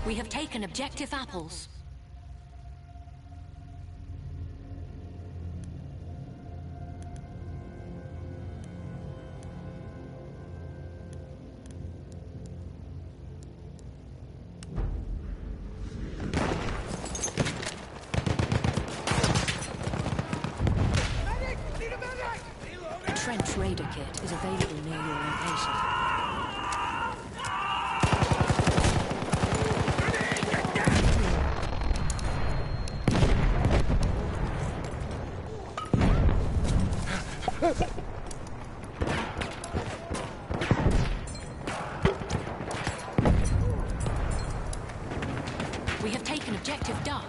We have taken objective apples. Trench Raider kit is available near your location. We have taken objective Duff.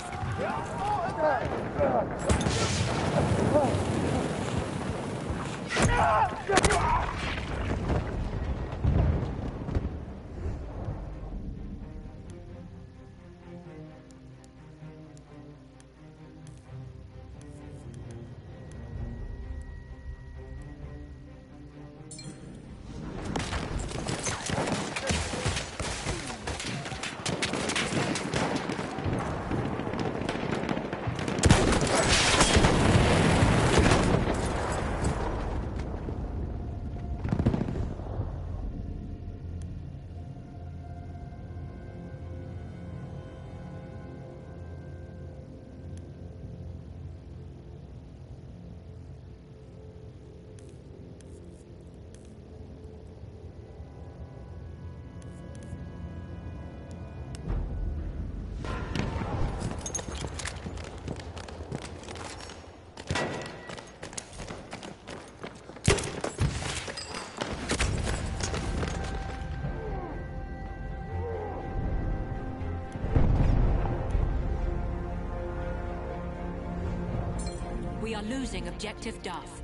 We are losing objective Duff.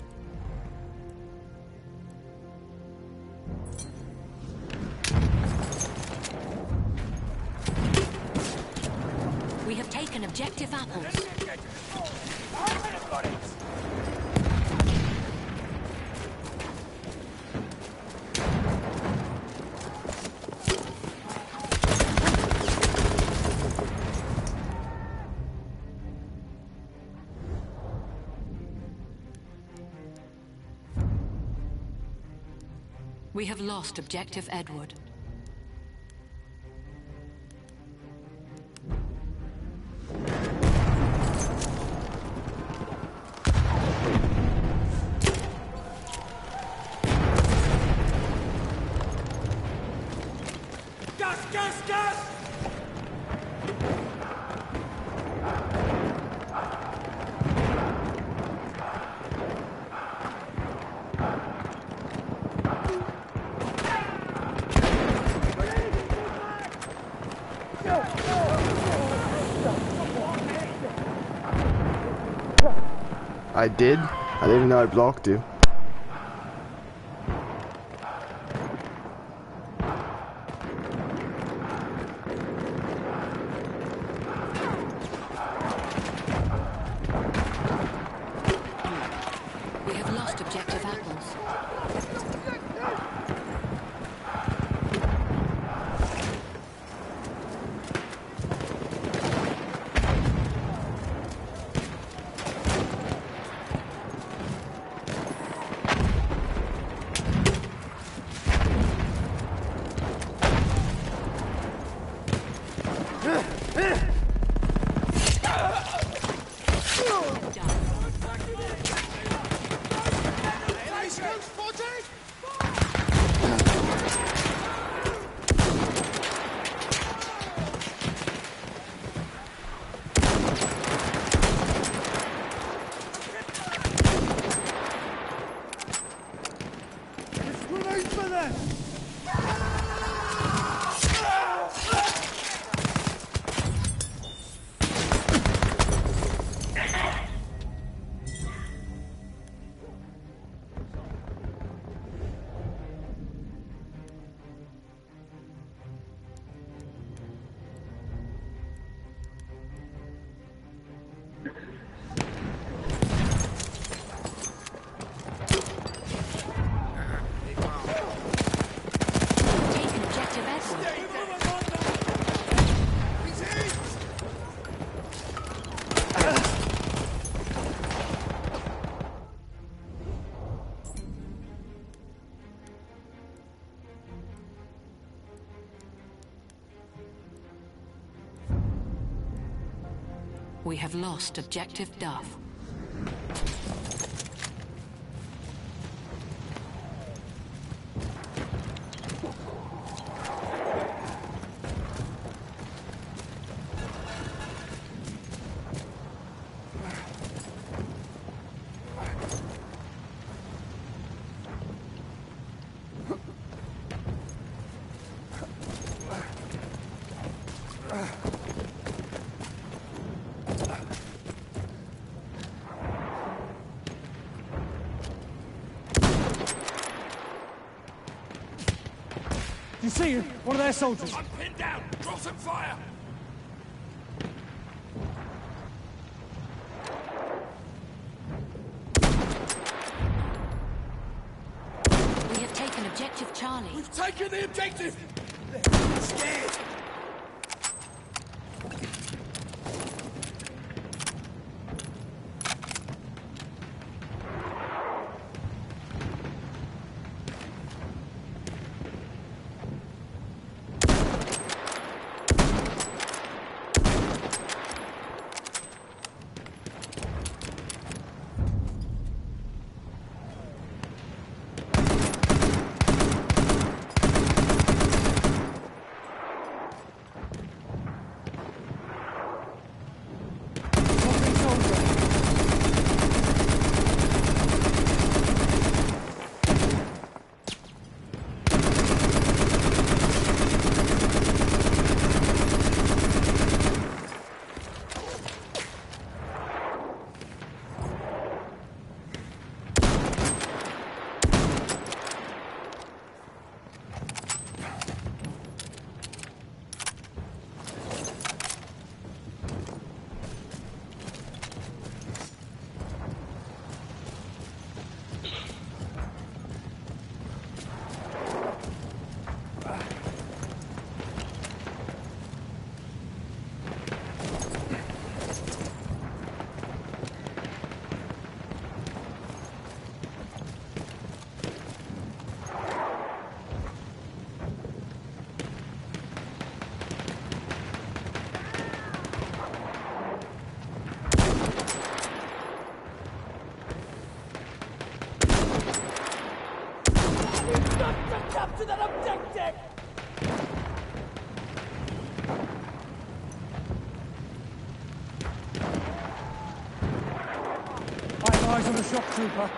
We have taken objective apples. We have lost objective Edward. I did? I didn't even know I blocked you. We have lost objective apples. We have lost objective Duff. You see him? One of their soldiers. I'm pinned down! Draw some fire! We have taken objective Charlie. We've taken the objective! They're scared! Capture that objective! I have eyes on the shock trooper.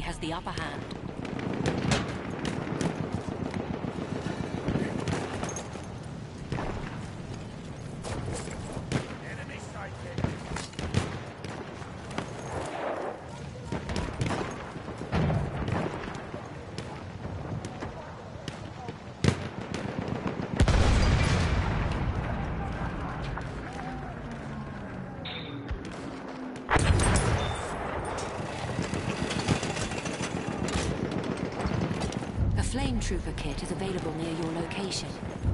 has the upper hand. Enemy sighted. A flame trooper kit is available near your location.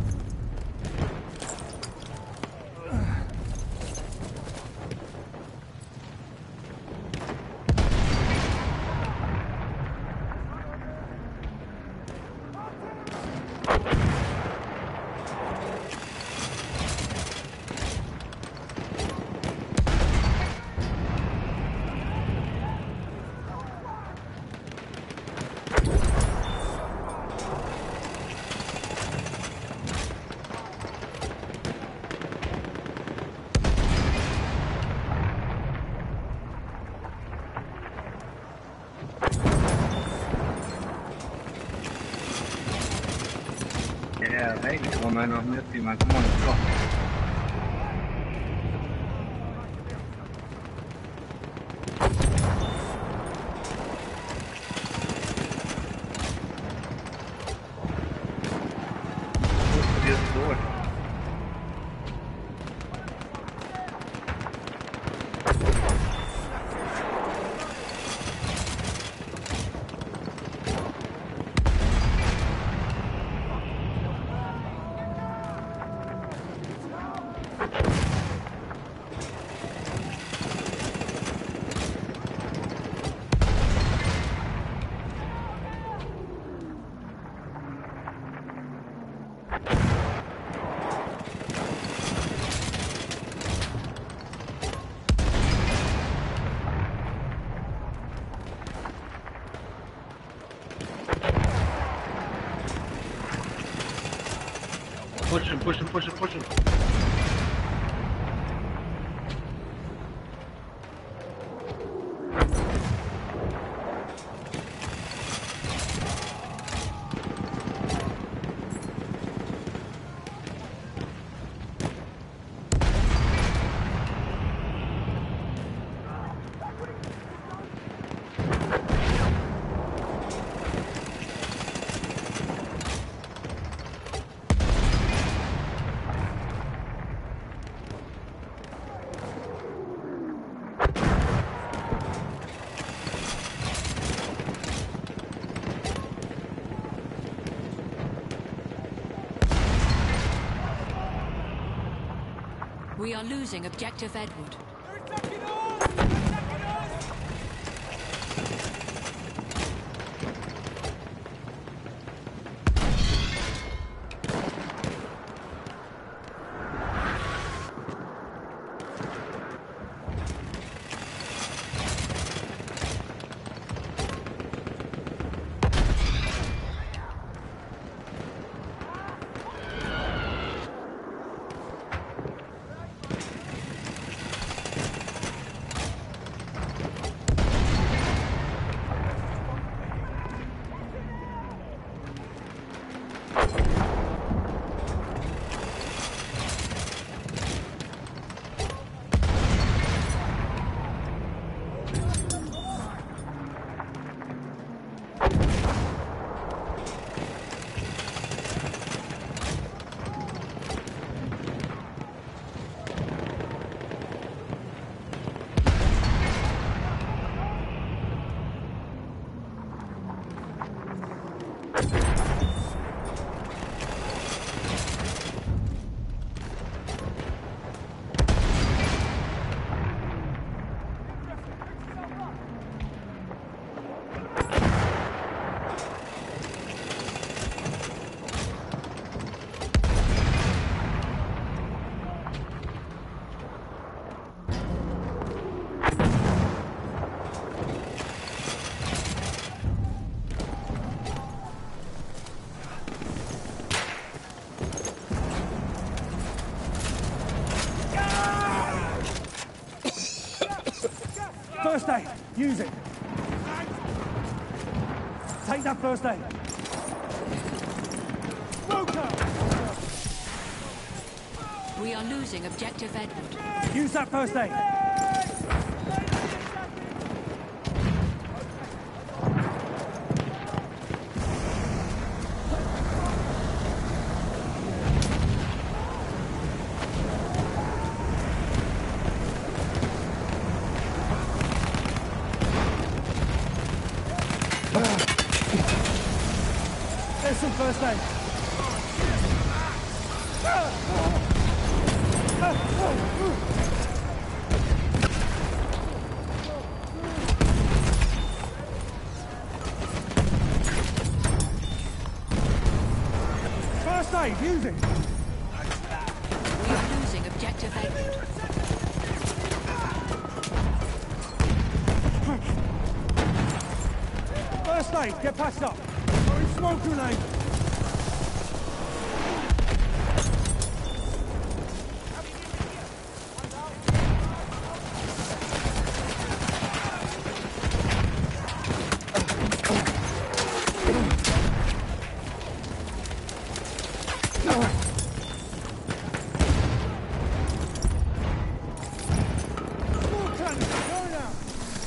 Yeah, đấy, còn nói nó biết thì mà có một chút. Push him. We are losing Objective Edward. First aid. Use it. first aid. Smoker! We are losing objective Edward. Use that first aid. There's some first aid. First aid, use it. We are losing objective Edward. First aid, get patched up. Throwing smoke grenade. Smoke cannon, going out.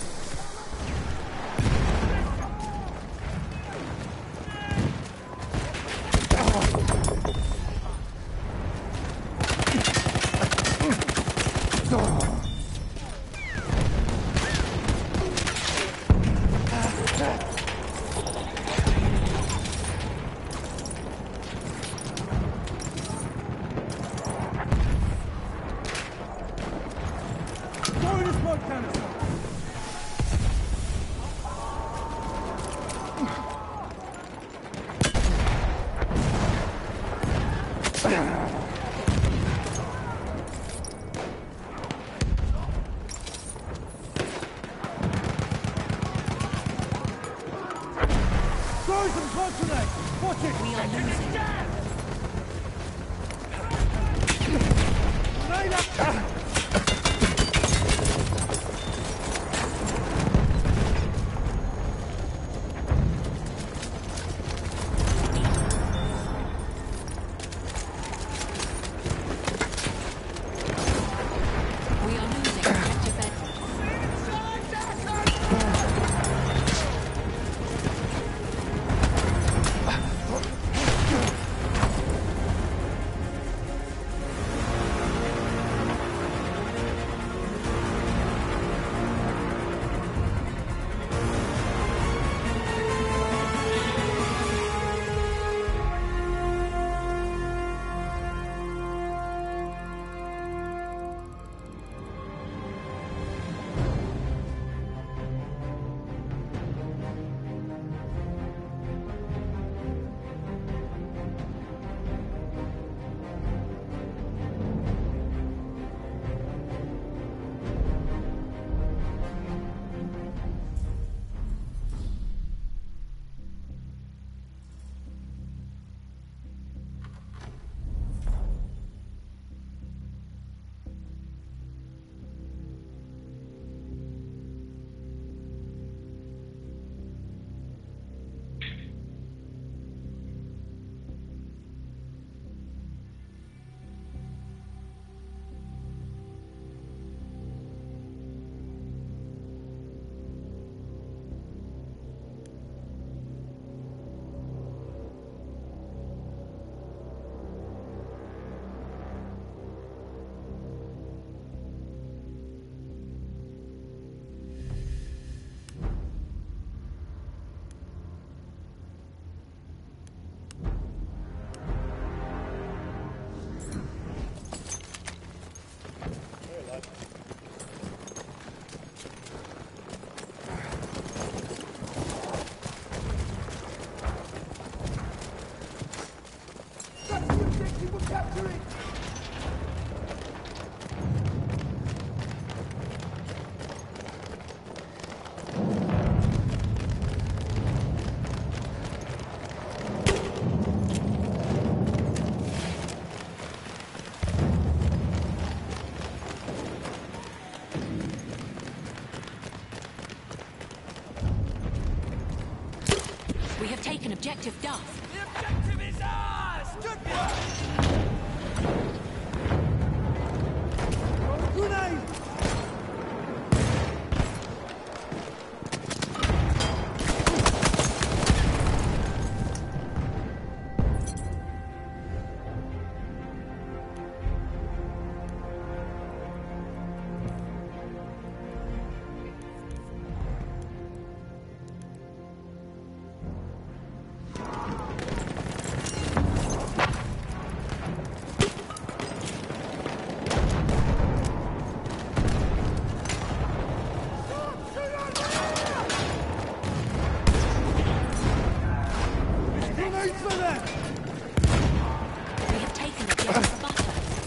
Throwing the smoke canister. Throwing some smoke grenade. Watch it. We are losing. Grenade out. objective Duff. The objective is ours! Good work! Grenade! Grenades for them! We have taken objective Butter.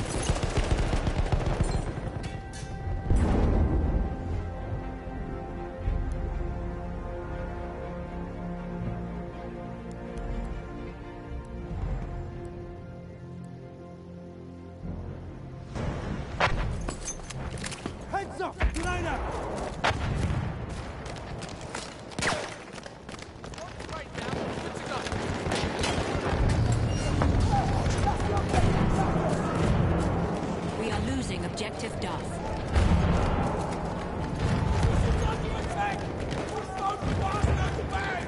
Heads up! Grenade out! Right now, good to go. We are losing objective Duff. Under attack! We're smoking faster at the back!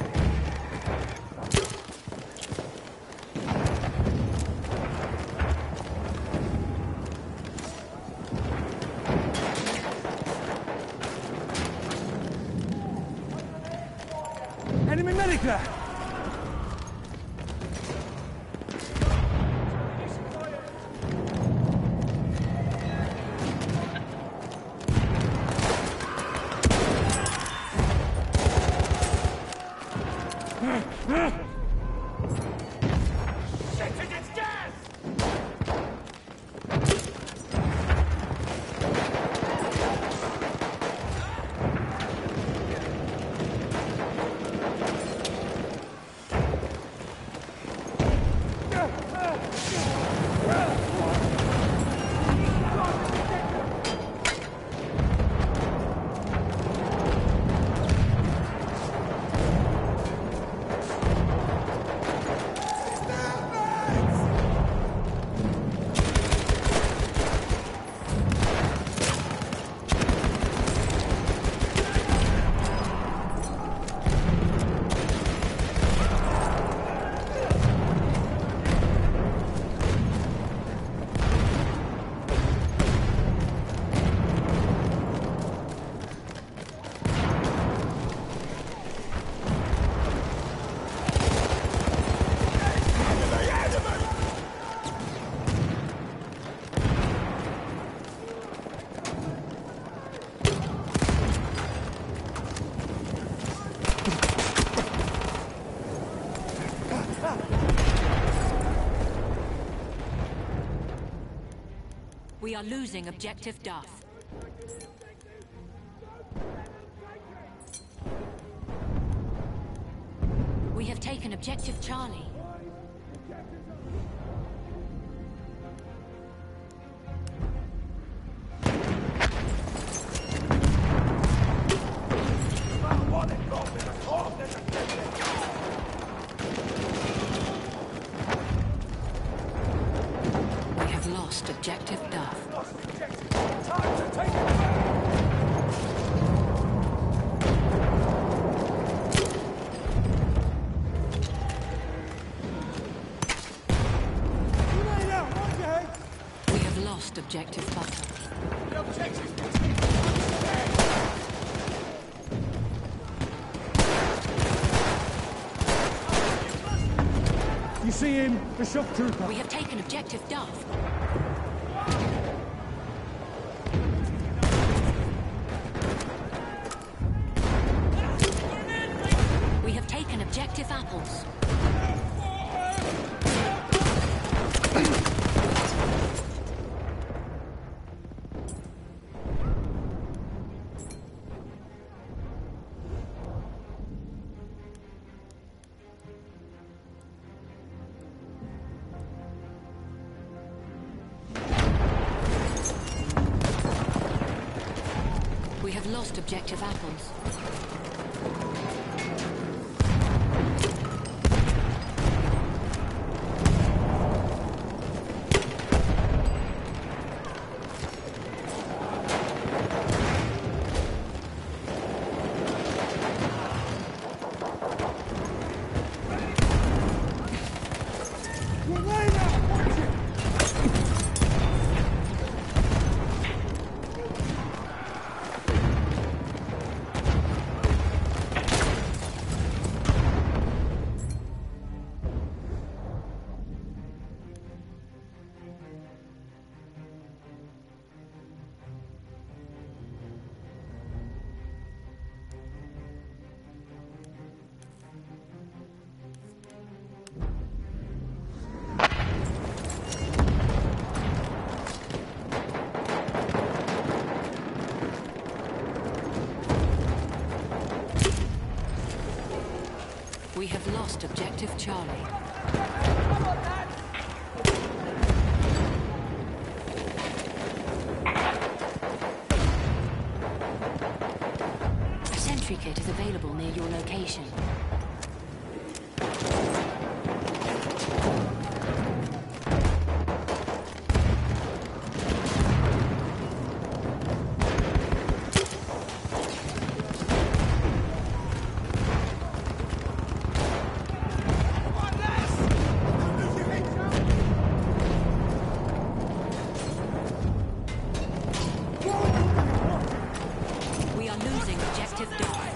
Enemy medic there! Shit, it's gas! We are losing objective Duff. We have taken objective Charlie. We have lost objective Duff. Time to take it back! Grenade out! Watch your head! We have lost objective Butter. The objective's been taken. You see him? The shock trooper. We have taken objective Duff. We have taken objective Apples. We have lost objective Apples. We have lost objective Charlie. A sentry kit is available near your location. We are losing objective Duff.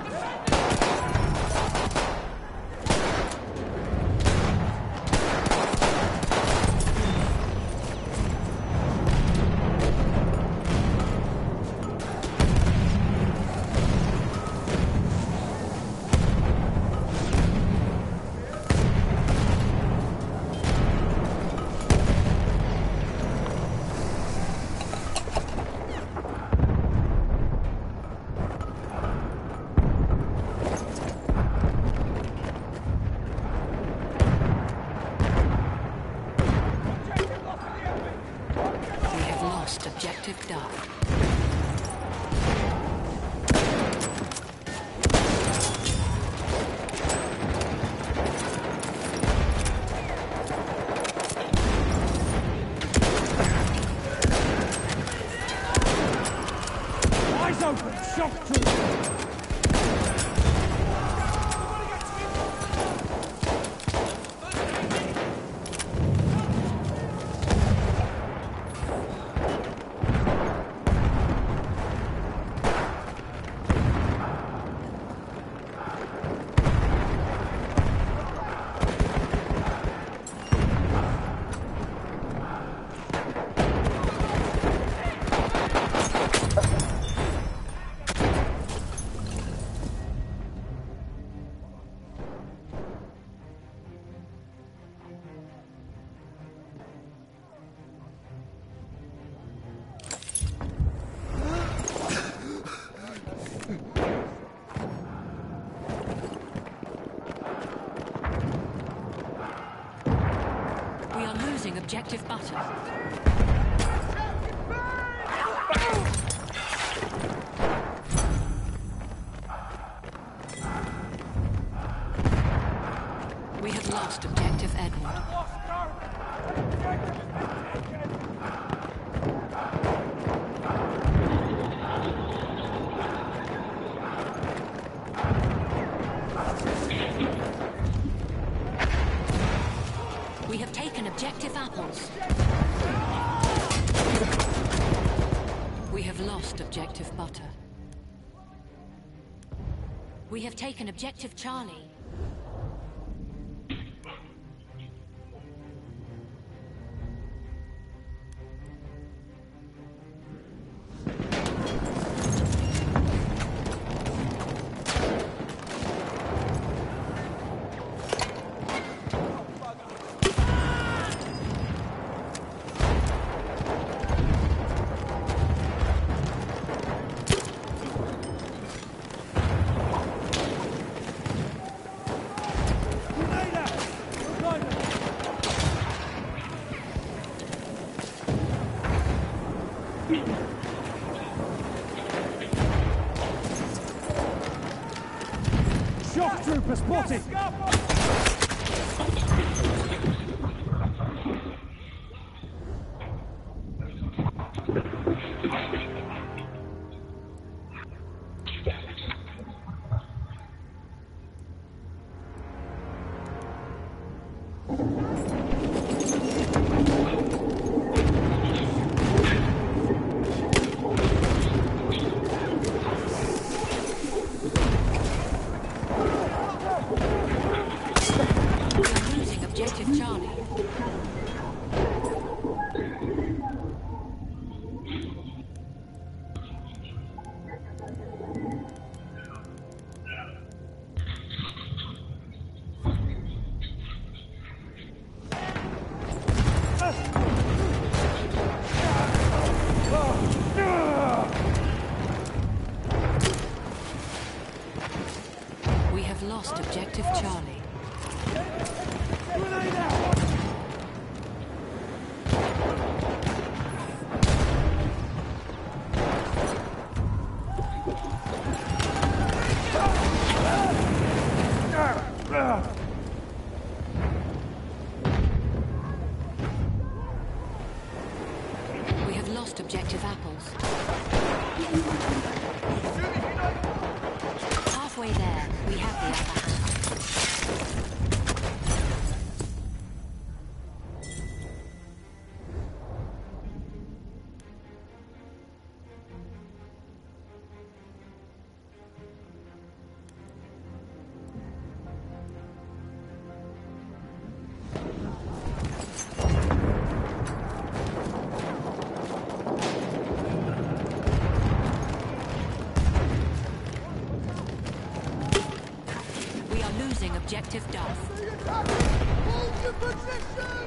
We have lost objective Duff. Eyes open! Shock troop! We are losing objective Butter. We have lost objective Edward. We have taken objective Apples. We have lost objective Butter. We have taken objective Charlie. Shock trooper spotted! We are losing objective Charlie. We have lost objective Charlie. objective apples. Halfway there, we have the upper hand. Objective Duff. Hold your position!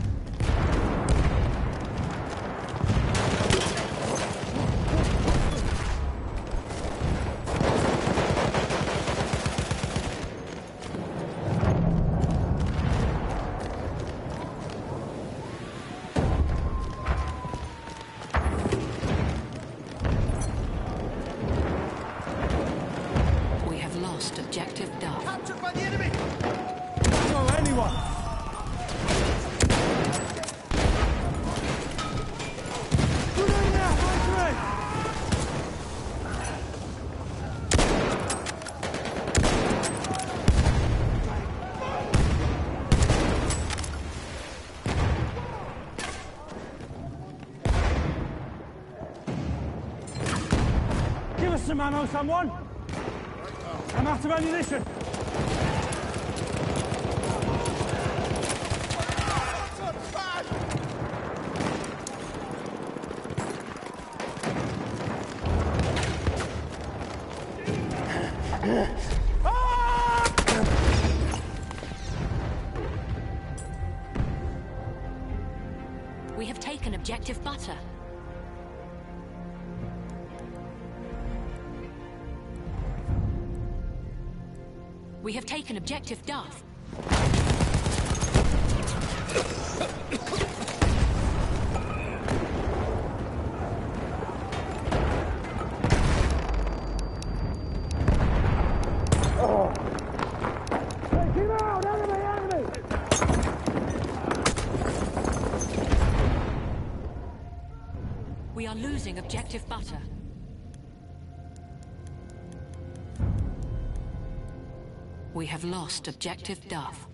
We have lost Objective Duff. Captured by the enemy! Go, anyone! Grenade out, my grenade! Give us some ammo, someone! I'm out of ammunition! We have taken Objective Butter. We have taken Objective Duff. Take him out! Enemy, enemy! We are losing Objective Butter. We have lost Objective Duff.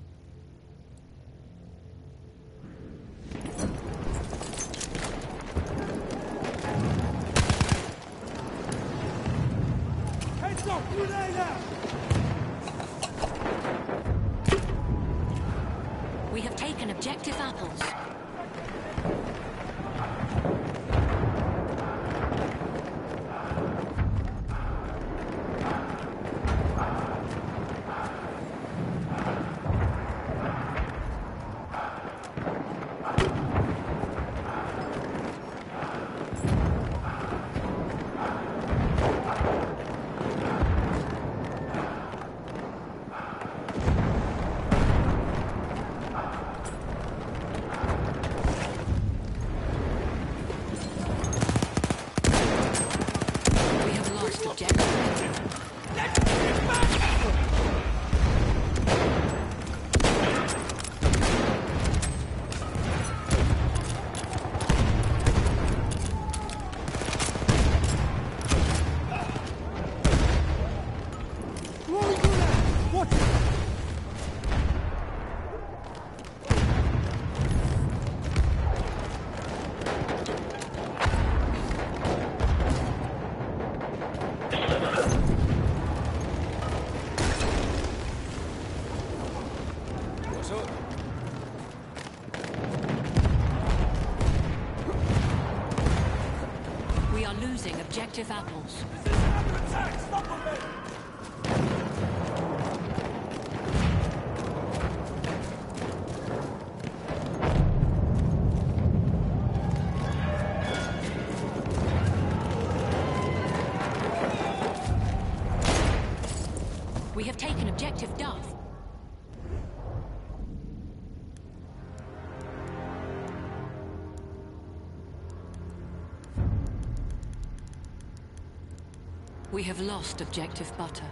Heads up! Grenade out! We have taken Objective Apples. We have lost Objective. Throwing grenade! Watch it! We are losing Objective Apples. Attack! Stop them! We have taken Objective Duff. We have lost Objective Butter.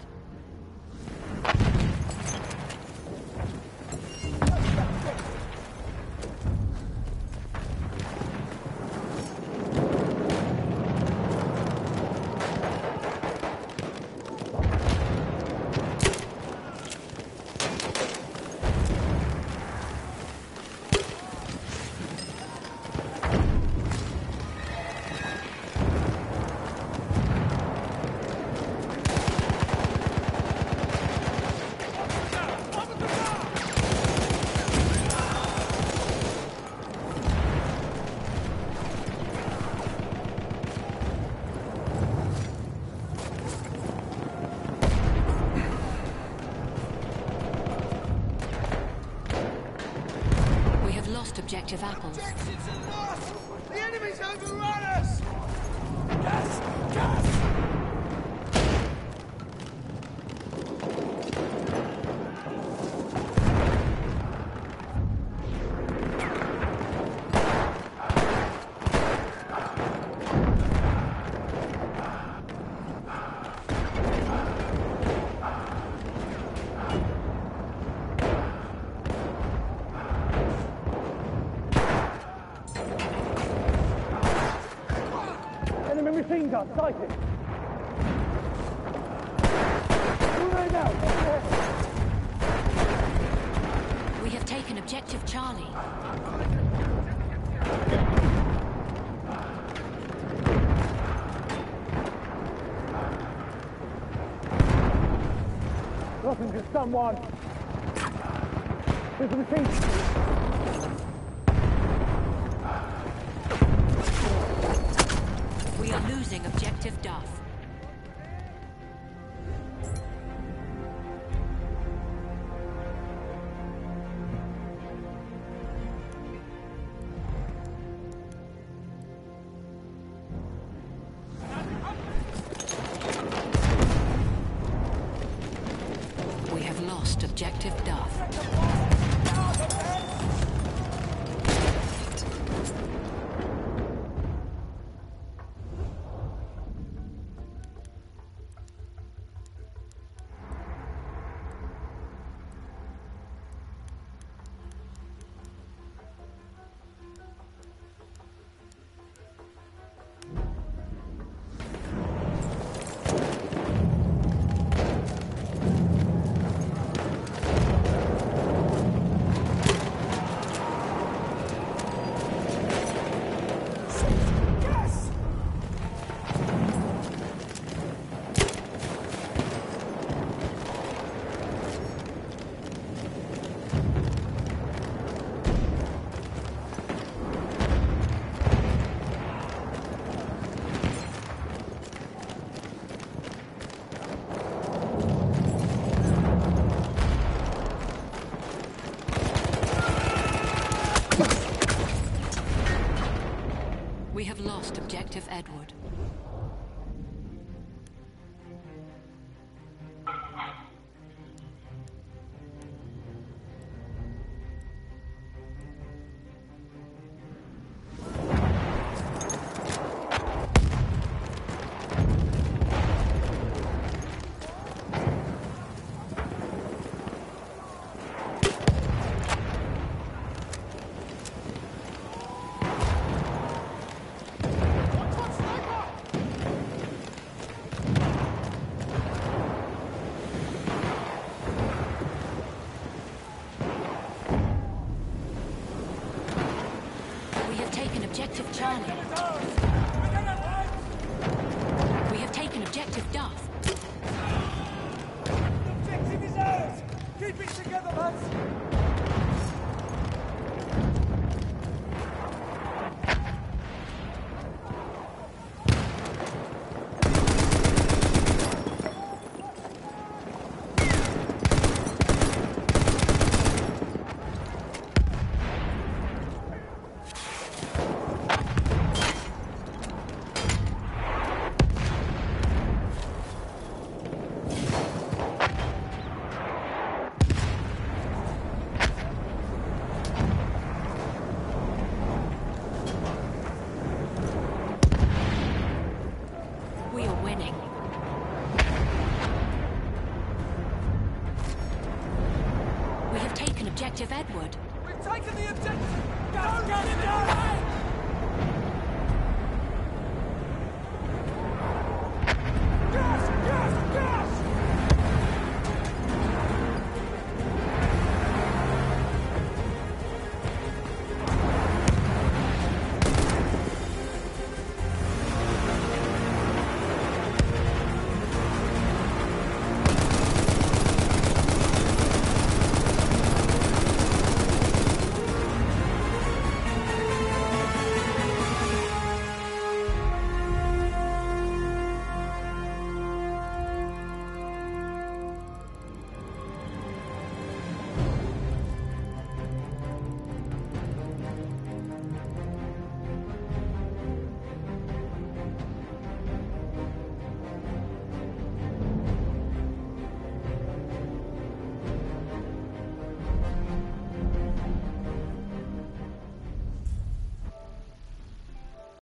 lost objective apples. Objectives are lost! The enemy's overrun us! Gas! Gas! Enemy machine gun, sighted. Moving out, We have taken objective Charlie. Looking for someone. There's a machine. We are losing objective Duff. We have lost objective Duff. We have lost objective Edward. Objective Charlie. We have taken objective Duff. Objective is ours! Keep it together, lads!